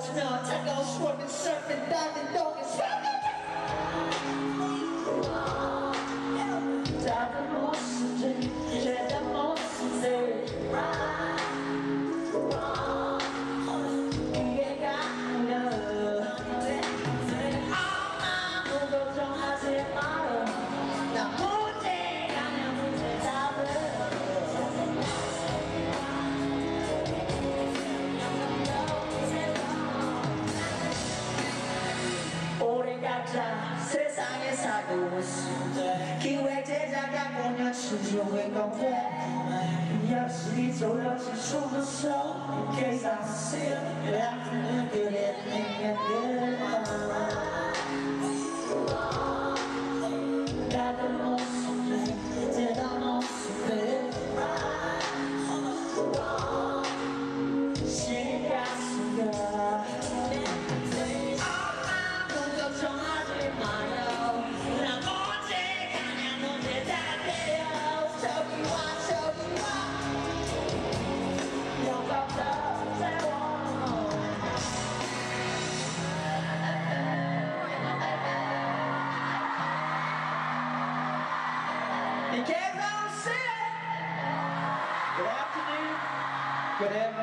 치며 차가운 스월링 서핑 diving 동인 작은 모습들 죄된 모습들 이해가 안 가 아무 걱정하지 마라 나 문제가면 문제 잡으러 오래 각자 세상에 살고 있어 기획 제작한 공연 스튜디오의 건데 역시 돌려진 숨어서 In case I see it after good evening and goodbye 다른 모습들 대단 모습들 시가 순간 In case I don't see it, good afternoon, good evening.